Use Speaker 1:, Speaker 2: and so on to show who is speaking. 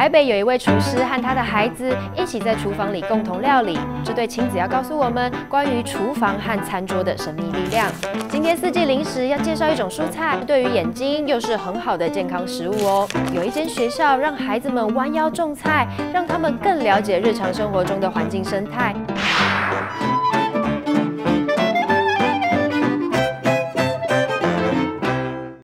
Speaker 1: 台北有一位厨师和他的孩子一起在厨房里共同料理，这对亲子要告诉我们关于厨房和餐桌的神秘力量。今天4季零食要介绍一种蔬菜，对于眼睛又是很好的健康食物哦。有一间学校让孩子们弯腰种菜，让他们更了解日常生活中的环境生态。